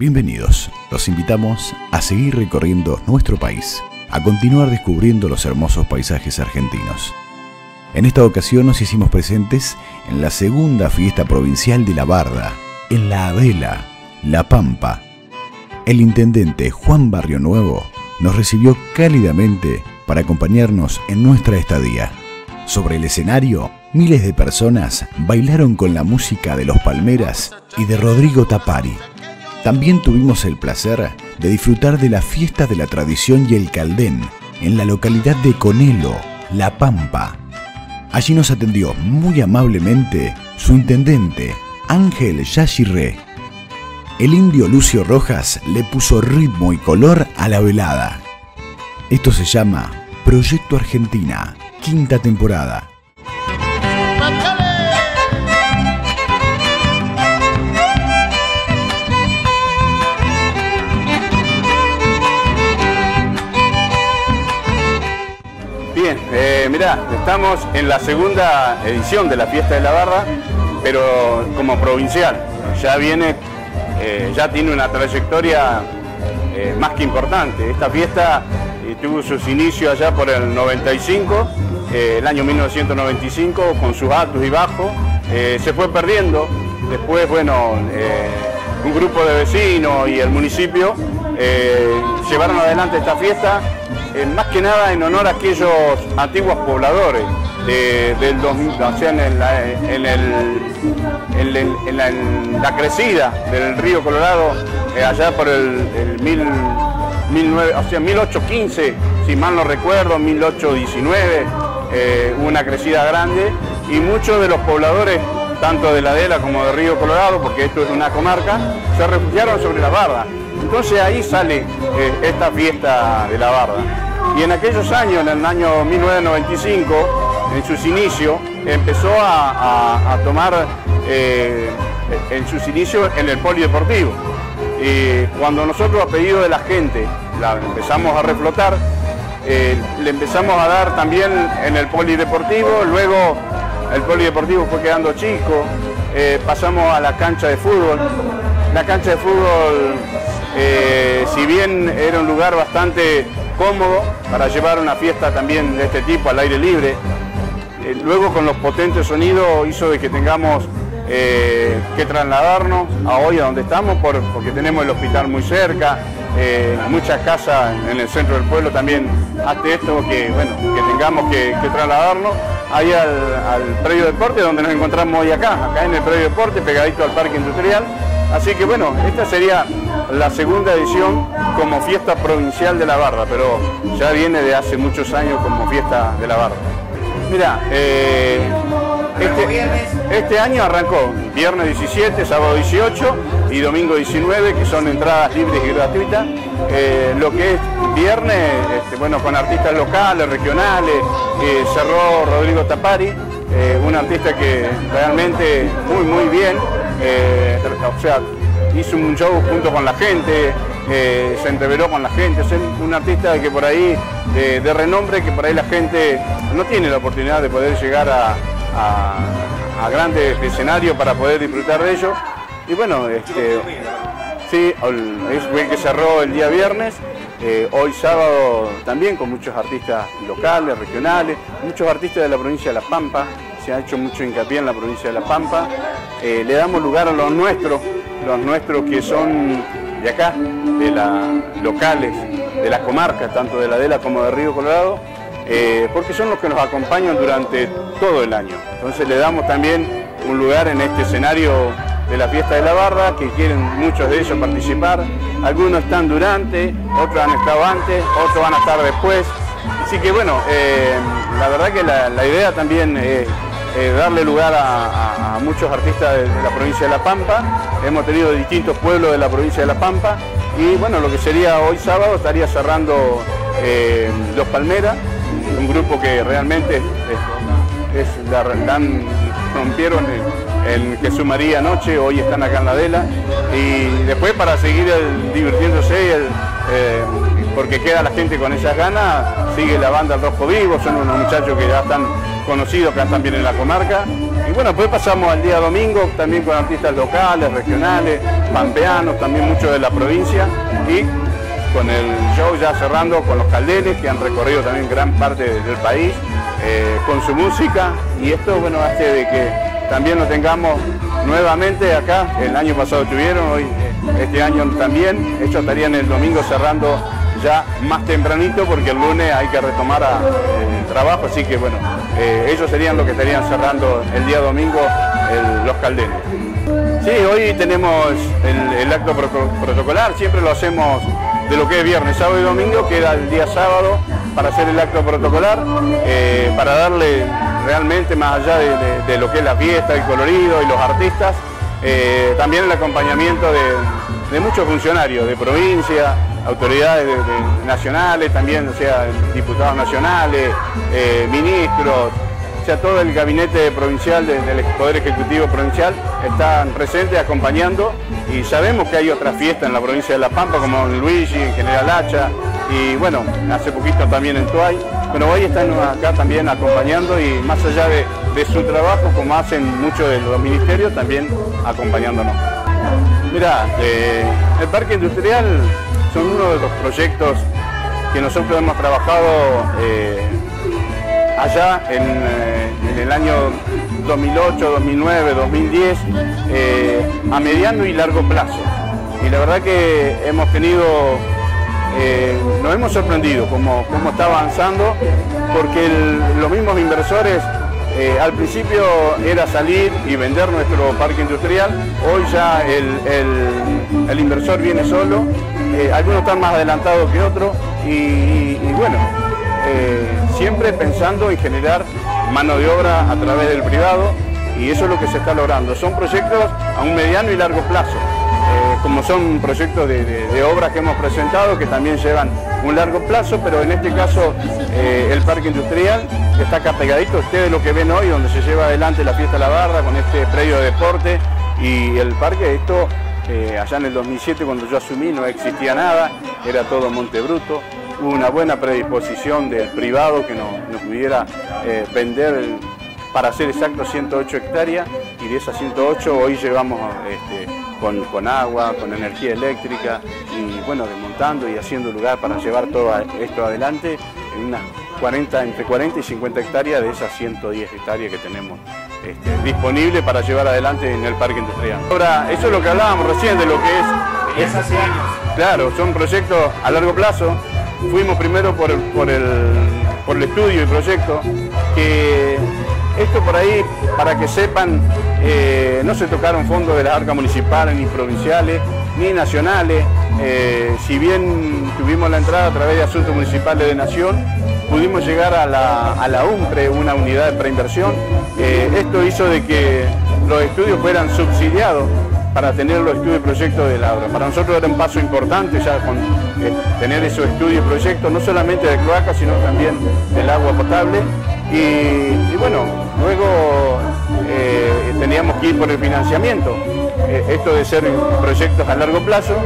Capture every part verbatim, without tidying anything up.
Bienvenidos, los invitamos a seguir recorriendo nuestro país, a continuar descubriendo los hermosos paisajes argentinos. En esta ocasión nos hicimos presentes en la segunda fiesta provincial de la Barda, en La Adela, La Pampa. El intendente Juan Barrionuevo nos recibió cálidamente para acompañarnos en nuestra estadía. Sobre el escenario, miles de personas bailaron con la música de Los Palmeras y de Rodrigo Tapari. También tuvimos el placer de disfrutar de la fiesta de la tradición y el caldén en la localidad de Conelo, La Pampa. Allí nos atendió muy amablemente su intendente, Ángel Yashiré. El indio Lucio Rojas le puso ritmo y color a la velada. Esto se llama Proyecto Argentina, quinta temporada. Bien, eh, mirá, estamos en la segunda edición de la Fiesta de la Barda, pero como provincial. Ya viene, eh, ya tiene una trayectoria eh, más que importante. Esta fiesta eh, tuvo sus inicios allá por el noventa y cinco, eh, el año mil novecientos noventa y cinco, con sus altos y bajos. Eh, se fue perdiendo. Después, bueno, eh, un grupo de vecinos y el municipio eh, llevaron adelante esta fiesta. Eh, más que nada en honor a aquellos antiguos pobladores de, del dos mil, o sea, en, la, en, el, en, el, en, la, en la crecida del río Colorado, eh, allá por el, el mil, mil nueve, o sea, mil ochocientos quince, si mal no recuerdo, mil ochocientos diecinueve, eh, hubo una crecida grande y muchos de los pobladores, tanto de la Adela como de Río Colorado, porque esto es una comarca, se refugiaron sobre la Barda. Entonces ahí sale eh, esta fiesta de la Barda. Y en aquellos años, en el año mil novecientos noventa y cinco, en sus inicios, empezó a, a, a tomar eh, en sus inicios en el polideportivo. Y cuando nosotros, a pedido de la gente, la empezamos a reflotar, eh, le empezamos a dar también en el polideportivo. Luego el polideportivo fue quedando chico, eh, pasamos a la cancha de fútbol. La cancha de fútbol, eh, si bien era un lugar bastante cómodo para llevar una fiesta también de este tipo al aire libre, eh, luego con los potentes sonidos hizo de que tengamos eh, que trasladarnos a hoy a donde estamos, por, porque tenemos el hospital muy cerca, eh, muchas casas en el centro del pueblo también hace esto que, bueno, que tengamos que, que trasladarnos ahí al, al predio de deporte donde nos encontramos hoy acá, acá en el predio de deporte, pegadito al parque industrial. Así que bueno, esta sería la segunda edición como fiesta provincial de la Barda, pero ya viene de hace muchos años como fiesta de la Barda. Mira, eh, este, este año arrancó viernes diecisiete, sábado dieciocho y domingo diecinueve, que son entradas libres y gratuitas. Eh, lo que es viernes, este, bueno, con artistas locales, regionales, eh, cerró Rodrigo Tapari, eh, un artista que realmente muy muy bien. Eh, o sea, hizo un show junto con la gente, eh, se entreveró con la gente, es un artista que por ahí, de, de renombre, que por ahí la gente no tiene la oportunidad de poder llegar a, a, a grandes escenarios para poder disfrutar de ellos. Y bueno, este, sí, fue el que cerró el día viernes, eh, hoy sábado también con muchos artistas locales, regionales, muchos artistas de la provincia de La Pampa. Se ha hecho mucho hincapié en la provincia de La Pampa. Eh, le damos lugar a los nuestros, los nuestros que son de acá, de las locales, de las comarcas, tanto de la Adela como de Río Colorado, eh, porque son los que nos acompañan durante todo el año. Entonces le damos también un lugar en este escenario de la Fiesta de la Barda, que quieren muchos de ellos participar. Algunos están durante, otros han estado antes, otros van a estar después. Así que bueno, eh, la verdad que la, la idea también es eh, darle lugar a, a, a muchos artistas de, de la provincia de La Pampa. Hemos tenido distintos pueblos de la provincia de La Pampa y bueno, lo que sería hoy sábado estaría cerrando eh, Los Palmeras, un grupo que realmente es, es la, dan, rompieron en, en Jesús María anoche, hoy están acá en la Adela y después para seguir el, divirtiéndose el, eh, porque queda la gente con esas ganas, sigue la banda El Rojo Vivo, son unos muchachos que ya están conocido acá también en la comarca. Y bueno, después pasamos al día domingo también con artistas locales, regionales, pampeanos, también muchos de la provincia, y con el show ya cerrando con los Caldenes, que han recorrido también gran parte del país eh, con su música, y esto bueno hace de que también lo tengamos nuevamente acá. El año pasado tuvieron, hoy este año también. Ellos estarían el domingo cerrando ya más tempranito porque el lunes hay que retomar a, eh, el trabajo, así que bueno, eh, ellos serían los que estarían cerrando el día domingo el, los Caldenes. Sí, hoy tenemos el, el acto pro protocolar, siempre lo hacemos de lo que es viernes, sábado y domingo, queda el día sábado para hacer el acto protocolar, eh, para darle realmente más allá de, de, de lo que es la fiesta, el colorido y los artistas, eh, también el acompañamiento de, de muchos funcionarios de provincia, autoridades de, de nacionales, también, o sea, diputados nacionales, eh, ministros, o sea, todo el gabinete provincial del Poder Ejecutivo Provincial están presentes acompañando, y sabemos que hay otras fiestas en la provincia de La Pampa, como en Luigi, en General Hacha, y bueno, hace poquito también en Tuay, pero hoy están acá también acompañando, y más allá de, de su trabajo, como hacen muchos de los ministerios, también acompañándonos. Mirá, eh, el Parque Industrial son uno de los proyectos que nosotros hemos trabajado eh, allá en, eh, en el año dos mil ocho, dos mil nueve, dos mil diez, eh, a mediano y largo plazo. Y la verdad que hemos tenido, eh, nos hemos sorprendido cómo, cómo está avanzando, porque el, los mismos inversores, eh, al principio era salir y vender nuestro parque industrial, hoy ya el, el, el inversor viene solo, eh, algunos están más adelantados que otros, y, y, y bueno, Eh, siempre pensando en generar mano de obra a través del privado, y eso es lo que se está logrando. Son proyectos a un mediano y largo plazo, eh, como son proyectos de, de, de obras que hemos presentado que también llevan un largo plazo, pero en este caso eh, el Parque Industrial está acá pegadito. Ustedes lo que ven hoy, donde se lleva adelante la Fiesta de la Barra con este predio de deporte y el parque, esto eh, allá en el dos mil siete cuando yo asumí no existía nada, era todo monte bruto. Hubo una buena predisposición del privado que nos, nos pudiera eh, vender, el, para ser exacto, ciento ocho hectáreas, y de esas ciento ocho hoy llevamos este, con, con agua, con energía eléctrica, y bueno, desmontando y haciendo lugar para llevar todo esto adelante en unas cuarenta, entre cuarenta y cincuenta hectáreas de esas ciento diez hectáreas que tenemos este, disponibles para llevar adelante en el Parque Industrial. Ahora, eso es lo que hablábamos recién de lo que es... Es hace años. Claro, son proyectos a largo plazo. Fuimos primero por el, por, el, por el estudio y proyecto, que esto por ahí, para que sepan, eh, no se tocaron fondos de las arcas municipales, ni provinciales, ni nacionales. Eh, si bien tuvimos la entrada a través de Asuntos Municipales de Nación, pudimos llegar a la, a la UMPRE, una unidad de preinversión. Eh, esto hizo de que los estudios fueran subsidiados para tener los estudios y proyectos de la obra. Para nosotros era un paso importante ya con eh, tener esos estudios y proyectos, no solamente de cloaca, sino también del agua potable. Y, y bueno, luego eh, teníamos que ir por el financiamiento. Eh, esto de ser proyectos a largo plazo,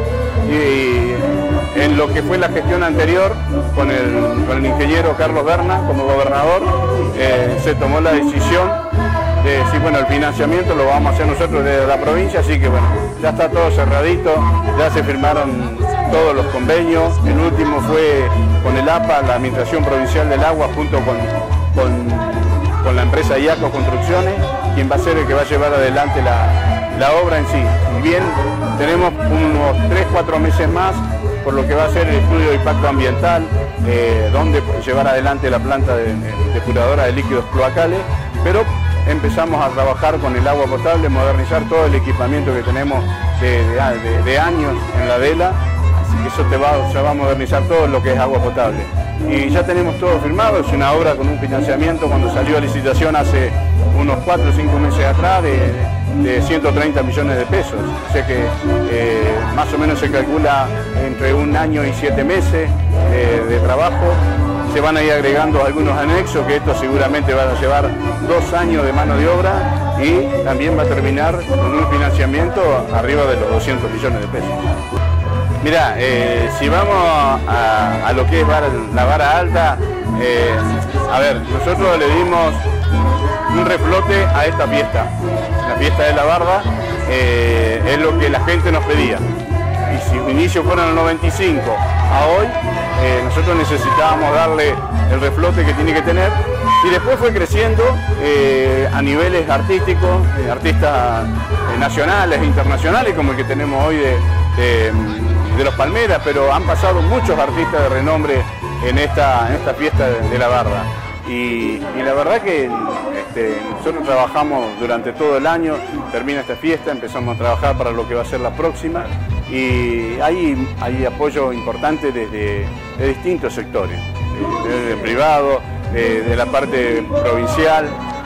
y en lo que fue la gestión anterior con el, con el ingeniero Carlos Berna como gobernador, eh, se tomó la decisión de decir, bueno, el financiamiento lo vamos a hacer nosotros desde la provincia, así que bueno, ya está todo cerradito, ya se firmaron todos los convenios. El último fue con el A P A, la Administración Provincial del Agua, junto con, con, con la empresa IACO Construcciones, quien va a ser el que va a llevar adelante la, la obra en sí. Y bien, tenemos unos tres, cuatro meses más por lo que va a ser el estudio de impacto ambiental, eh, donde llevar adelante la planta de, de, depuradora de líquidos cloacales, pero empezamos a trabajar con el agua potable, modernizar todo el equipamiento que tenemos de, de, de, de años en la vela, así que eso te va, se va a modernizar todo lo que es agua potable. Y ya tenemos todo firmado, es una obra con un financiamiento cuando salió a licitación hace unos cuatro o cinco meses atrás de, de ciento treinta millones de pesos, o sea que eh, más o menos se calcula entre un año y siete meses eh, de trabajo. Se van a ir agregando algunos anexos, que esto seguramente va a llevar dos años de mano de obra, y también va a terminar con un financiamiento arriba de los doscientos millones de pesos. Mirá, eh, si vamos a, a lo que es bar, la vara alta, eh, a ver, nosotros le dimos un reflote a esta fiesta. La fiesta de la barda eh, es lo que la gente nos pedía. Y si los inicios fueron en el noventa y cinco a hoy, eh, nosotros necesitábamos darle el reflote que tiene que tener, y después fue creciendo eh, a niveles artísticos, eh, artistas eh, nacionales e internacionales, como el que tenemos hoy de, de, de los Palmeras, pero han pasado muchos artistas de renombre en esta, en esta fiesta de, de la barda. Y, y la verdad que este, nosotros trabajamos durante todo el año, termina esta fiesta, empezamos a trabajar para lo que va a ser la próxima, y hay, hay apoyo importante desde de distintos sectores, desde el privado, de, de la parte provincial,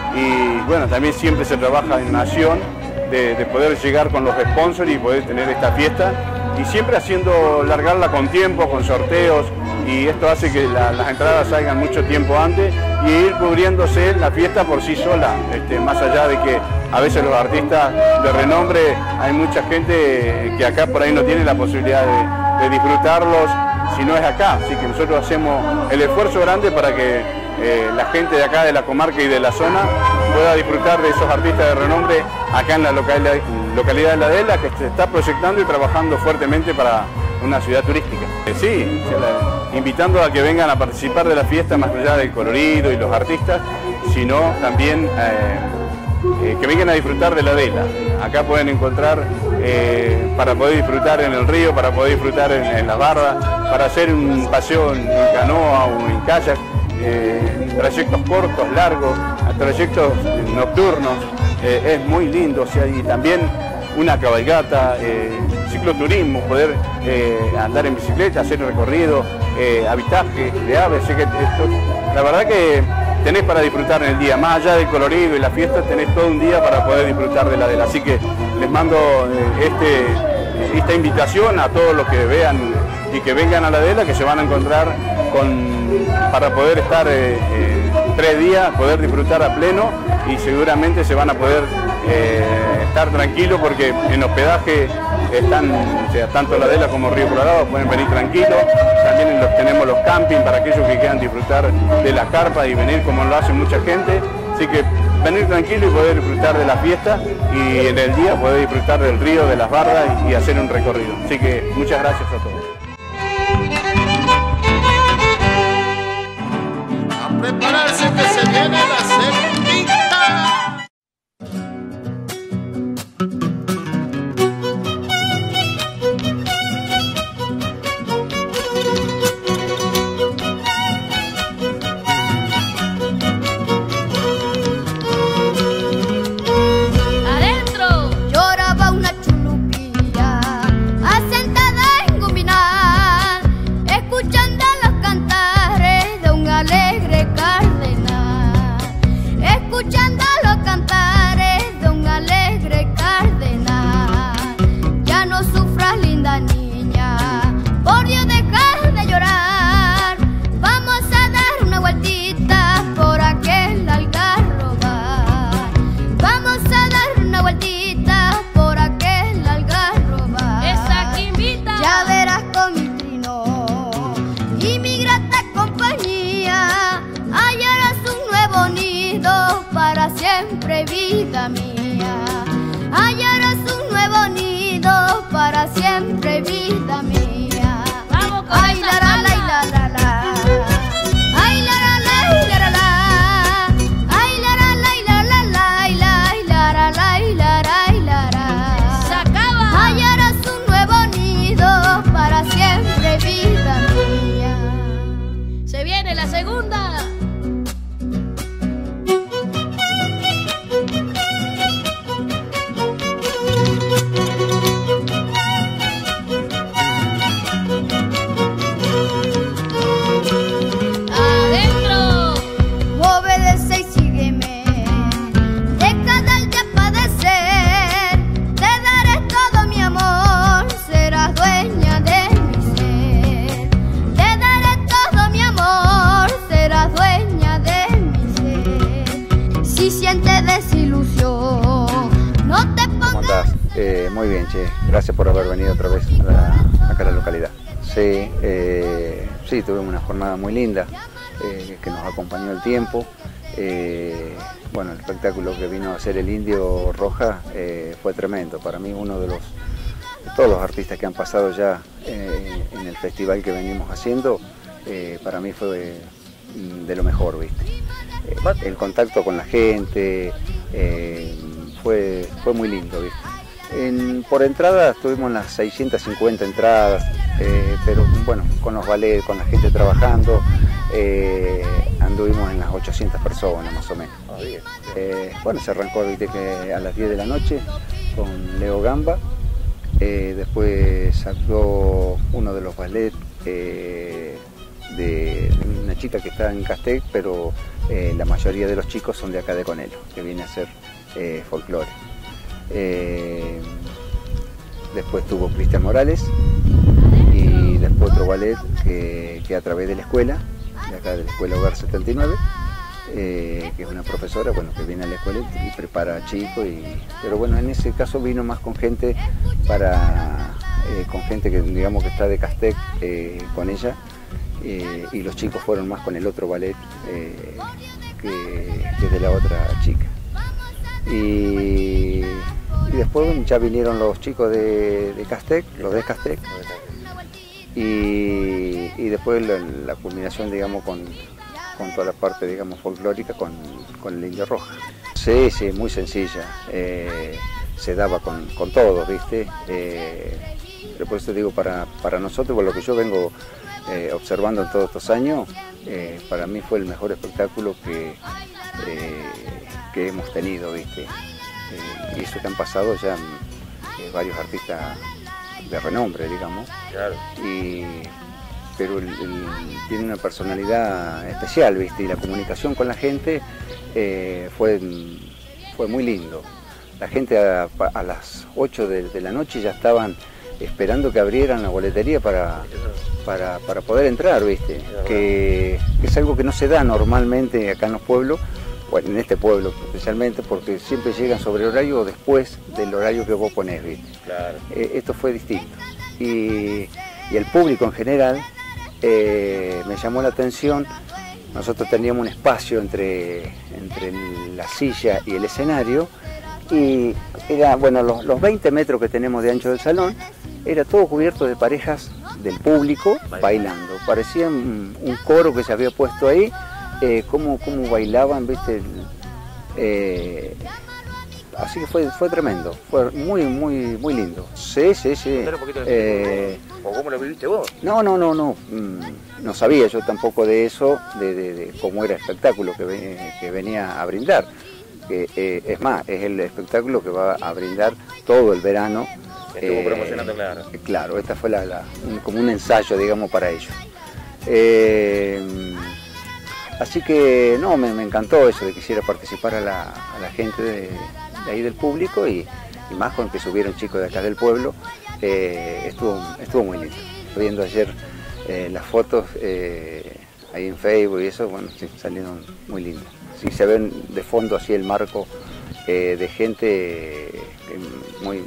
y bueno, también siempre se trabaja en nación de, de poder llegar con los sponsors y poder tener esta fiesta, y siempre haciendo largarla con tiempo, con sorteos, y esto hace que la, las entradas salgan mucho tiempo antes y ir cubriéndose la fiesta por sí sola, este, más allá de que a veces los artistas de renombre, hay mucha gente que acá por ahí no tiene la posibilidad de, de disfrutarlos si no es acá, así que nosotros hacemos el esfuerzo grande para que eh, la gente de acá, de la comarca y de la zona, pueda disfrutar de esos artistas de renombre acá en la localidad, localidad de La Adela, que se está proyectando y trabajando fuertemente para una ciudad turística. Eh, sí, invitando a que vengan a participar de la fiesta, más allá del colorido y los artistas, sino también eh, eh, que vengan a disfrutar de La Adela. Acá pueden encontrar eh, para poder disfrutar en el río, para poder disfrutar en, en la barda, para hacer un paseo en, en canoa o en kayak, eh, trayectos cortos, largos, trayectos nocturnos, eh, es muy lindo, o sea, y también una cabalgata, eh, cicloturismo, poder eh, andar en bicicleta, hacer el recorrido, eh, avistaje de aves, así que esto, la verdad que tenés para disfrutar en el día, más allá del colorido y la fiesta, tenés todo un día para poder disfrutar de la Adela, así que les mando eh, este, esta invitación a todos los que vean y que vengan a la Adela, que se van a encontrar con, para poder estar eh, eh, tres días, poder disfrutar a pleno, y seguramente se van a poder eh, estar tranquilos porque en hospedaje están, o sea, tanto La Adela como Río Colorado pueden venir tranquilos. También los, tenemos los campings para aquellos que quieran disfrutar de las carpas y venir como lo hace mucha gente, así que venir tranquilo y poder disfrutar de la fiesta, y en el día poder disfrutar del río, de las bardas y, y hacer un recorrido. Así que muchas gracias a todos. A prepararse que se viene la segundita. Siempre vida mía, hallarás un nuevo nido para siempre vida mía. Vamos con ay esa la la la la la la, ay la la la la la, ay la la la la la la, la la la la la la. Se acaba. Hallarás un nuevo nido para siempre vida mía. Se viene la segunda. Eh, muy bien, che. Gracias por haber venido otra vez a la, acá a la localidad. Sí, eh, sí, tuvimos una jornada muy linda, eh, que nos acompañó el tiempo, Eh, bueno, el espectáculo que vino a hacer el Indio Roja eh, fue tremendo. Para mí uno de los de todos los artistas que han pasado ya eh, en el festival que venimos haciendo, eh, para mí fue de lo mejor, ¿viste? Eh, el contacto con la gente eh, fue, fue muy lindo, ¿viste? En, por entrada tuvimos las seiscientas cincuenta entradas, eh, pero bueno, con los ballets, con la gente trabajando, eh, anduvimos en las ochocientas personas más o menos. Eh, bueno, se arrancó, ¿viste? Que a las diez de la noche con Leo Gamba. Eh, después actuó uno de los ballets eh, de una chica que está en Castec, pero eh, la mayoría de los chicos son de acá de Conelo, que viene a hacer eh, folclore. Eh, después tuvo Cristian Morales y después otro ballet que, que a través de la escuela, de acá de la Escuela Hogar setenta y nueve, Eh, que es una profesora, bueno, que viene a la escuela y prepara a chicos, y, pero bueno, en ese caso vino más con gente para eh, con gente que digamos que está de Castec eh, con ella, eh, y los chicos fueron más con el otro ballet eh, que, que de la otra chica. Y, y después bueno, ya vinieron los chicos de, de Castec, los de Castec, y, y después la, la culminación, digamos, con con toda la parte, digamos, folclórica con, con el Indio Roja. Sí, sí, muy sencilla, eh, se daba con, con todos, ¿viste? Eh, pero por eso digo, para, para nosotros, por lo que yo vengo eh, observando en todos estos años, eh, para mí fue el mejor espectáculo que, eh, que hemos tenido, ¿viste? Eh, y eso que han pasado ya eh, varios artistas de renombre, digamos. Claro. Y, pero el, el, tiene una personalidad especial, ¿viste? Y la comunicación con la gente eh, fue, fue muy lindo. La gente a, a las ocho de, de la noche ya estaban esperando que abrieran la boletería para, para, para poder entrar, ¿viste? Que, que es algo que no se da normalmente acá en los pueblos, bueno, en este pueblo especialmente, porque siempre llegan sobre horario o después del horario que vos ponés, ¿viste? Claro. Eh, esto fue distinto. Y, y el público en general, Eh, me llamó la atención. Nosotros teníamos un espacio entre, entre la silla y el escenario, y era, bueno, los, los veinte metros que tenemos de ancho del salón, era todo cubierto de parejas del público bailando. Parecía un, un coro que se había puesto ahí, eh, cómo, cómo bailaban, ¿viste? Eh, así que fue, fue tremendo, fue muy, muy, muy lindo. Sí, sí, sí. Eh, ¿O cómo lo viviste vos? No, no, no, no, no sabía yo tampoco de eso, de, de, de cómo era el espectáculo que, que venía a brindar. Que, eh, es más, es el espectáculo que va a brindar todo el verano. Estuvo eh, promocionando, claro. Claro, esta fue la, la, un, como un ensayo, digamos, para ellos. Eh, así que, no, me, me encantó eso de que quisiera participar a la, a la gente de, de ahí del público, y, y más con que subieron chicos de acá del pueblo. Eh, estuvo, estuvo muy lindo. Viendo ayer eh, las fotos eh, ahí en Facebook y eso, bueno, sí, salieron muy lindas. Sí, se ven de fondo así el marco eh, de gente eh, muy,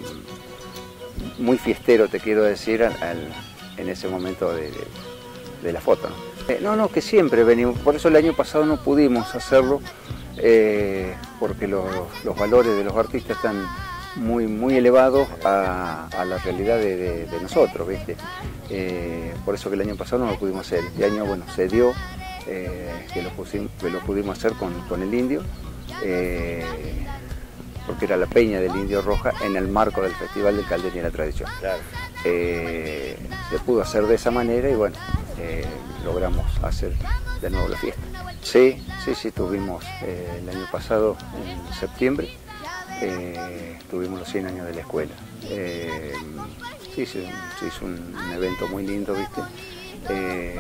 muy fiestero, te quiero decir, al, al, en ese momento de, de, de la foto, ¿no? Eh, no, no, que siempre venimos, por eso el año pasado no pudimos hacerlo, eh, porque los, los valores de los artistas están muy, muy elevados a, a la realidad de, de, de nosotros, ¿viste? Eh, por eso que el año pasado no lo pudimos hacer. Este año, bueno, se dio eh, que, lo pusimos, que lo pudimos hacer con, con el Indio, eh, porque era la peña del Indio Roja en el marco del Festival del Calderón y la Tradición. Claro. Eh, se pudo hacer de esa manera y bueno, eh, logramos hacer de nuevo la fiesta. Sí, sí, sí, tuvimos eh, el año pasado, en septiembre, Eh, tuvimos los cien años de la escuela. Eh, sí, se, se hizo un, un evento muy lindo, ¿viste? Eh,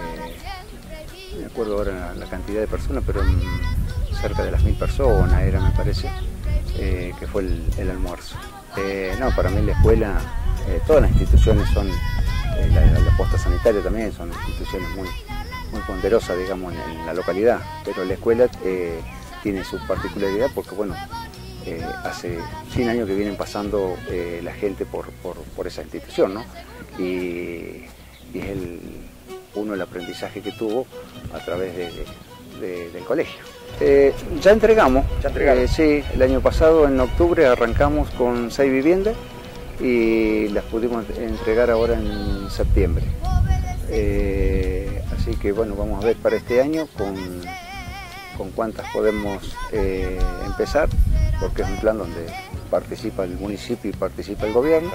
me acuerdo ahora la, la cantidad de personas, pero en, cerca de las mil personas era, me parece, eh, que fue el, el almuerzo. Eh, no, para mí la escuela, eh, todas las instituciones son, eh, la, la posta sanitaria también, son instituciones muy, muy ponderosas, digamos, en, en la localidad, pero la escuela eh, tiene su particularidad porque, bueno, Eh, hace cien años que vienen pasando eh, la gente por, por, por esa institución, ¿no? Y, y es el, uno el aprendizaje que tuvo a través de, de, del colegio. Eh, ya entregamos, ¿Ya entregaron? Eh, sí, el año pasado en octubre arrancamos con seis viviendas y las pudimos entregar ahora en septiembre. Eh, así que bueno, vamos a ver para este año con, con cuántas podemos eh, empezar, porque es un plan donde participa el municipio y participa el gobierno.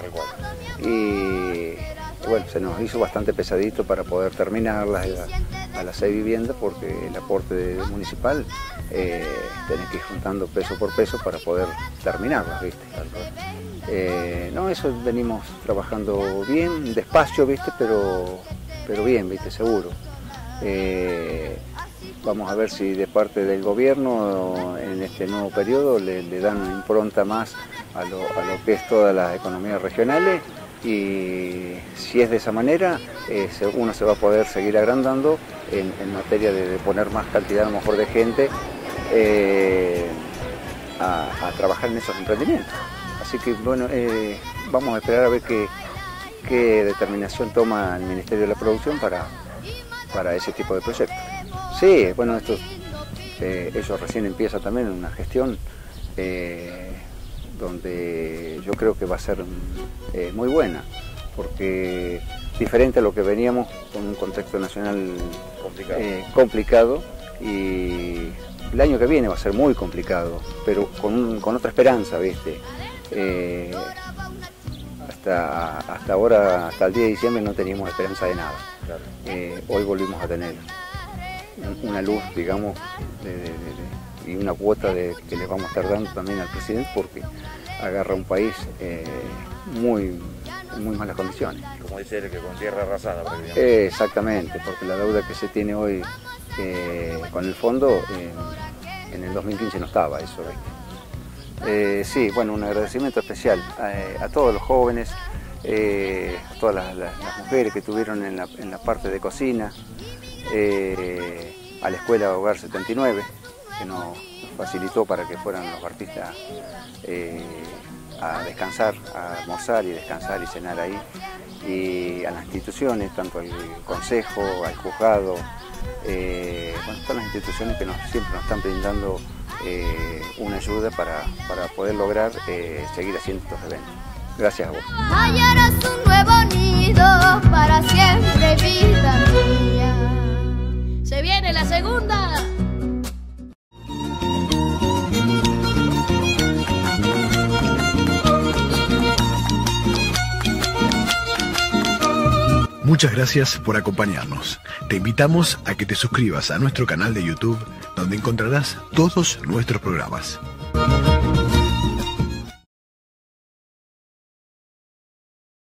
Y bueno, se nos hizo bastante pesadito para poder terminarlas a, a las seis viviendas, porque el aporte municipal eh, tenés que ir juntando peso por peso para poder terminarlas, ¿viste? Eh, no, eso venimos trabajando bien, despacio, ¿viste? Pero, pero bien, ¿viste? Seguro. Eh, vamos a ver si de parte del gobierno en este nuevo periodo le, le dan una impronta más a lo, a lo que es todas las economías regionales, y si es de esa manera eh, se, uno se va a poder seguir agrandando en, en materia de, de poner más cantidad a lo mejor de gente eh, a, a trabajar en esos emprendimientos. Así que bueno, eh, vamos a esperar a ver qué, qué determinación toma el Ministerio de la Producción para, para ese tipo de proyectos. Sí, bueno, esto, eh, ellos recién empiezan también una gestión eh, donde yo creo que va a ser eh, muy buena, porque diferente a lo que veníamos con un contexto nacional complicado, eh, complicado y el año que viene va a ser muy complicado, pero con, un, con otra esperanza, ¿viste? Eh, hasta, hasta ahora, hasta el diez de diciembre no teníamos esperanza de nada. Claro. Eh, hoy volvimos a tener una luz, digamos, de, de, de, y una cuota de, que le vamos a estar dando también al presidente, porque agarra un país eh, muy, en muy malas condiciones. Como dice él, que con tierra arrasada. Eh, exactamente, porque la deuda que se tiene hoy eh, con el fondo, eh, en el dos mil quince no estaba eso, ¿viste? Eh, sí, bueno, un agradecimiento especial a, a todos los jóvenes, eh, a todas las, las, las mujeres que estuvieron en la, en la parte de cocina, eh, a la Escuela Hogar setenta y nueve, que nos, nos facilitó para que fueran los artistas eh, a descansar, a almorzar y descansar y cenar ahí, y a las instituciones, tanto al Consejo, al Juzgado, eh, bueno, todas las instituciones que nos, siempre nos están brindando Eh, una ayuda para, para poder lograr eh, seguir haciendo estos eventos. Gracias a vos. Hallarás un nuevo nido para siempre, vida mía. Se viene la segunda. Muchas gracias por acompañarnos. Te invitamos a que te suscribas a nuestro canal de YouTube, donde encontrarás todos nuestros programas.